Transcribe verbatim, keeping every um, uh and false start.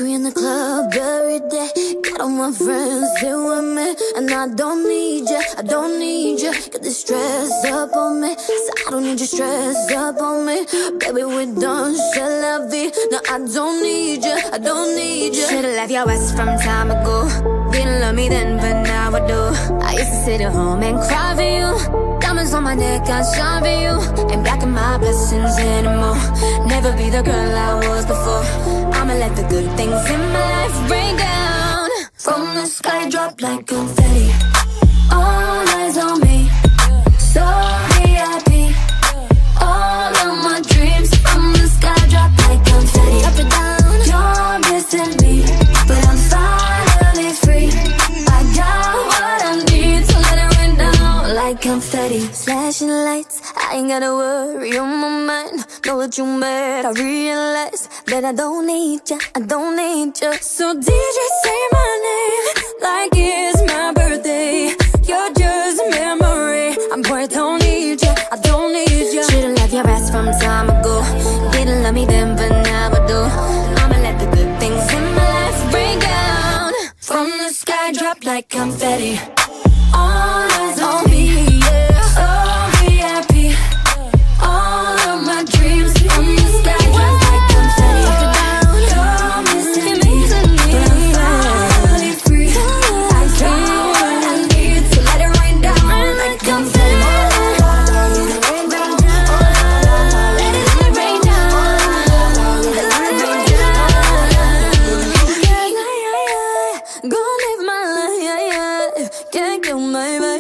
we in the club every day. Got all my friends here with me, and I don't need you, I don't need you. Got this stress up on me, so I don't need you stress up on me. Baby, we done, c'est la vie. No, I don't need you, I don't need you. Should've left your ass from time ago. Didn't love me then, but now I do. I used to sit at home and cry for you. Diamonds on my neck, I shine for you. Ain't blocking my blessings anymore. Never be the girl I was before. I'ma let the good things in my life rain down. From the sky, drop like confetti. All eyes on me, so V I P. All of my dreams from the sky, drop like confetti. Up and down, you're missing me, but I'm finally free. I got what I need, so let it rain down like confetti. Flashing lights, I ain't gotta worry on my mind. Know what you mad, I realize that I don't need ya, I don't need ya. So D J, say my name like it's my birthday. You're just a memory, I'm boy, I don't need ya, I don't need ya. Should've left your ass from time ago. Didn't love me then, but now I do. I'ma let the good things in my life rain down. From the sky, drop like confetti. All eyes on me, yeah. Oh, V I P. All of my dreams from the sky, drop like confetti. You're missing me, but I'm finally free. I got what I need, so let it rain down like confetti. Gonna live my life, yeah, yeah. Can't kill my vibe.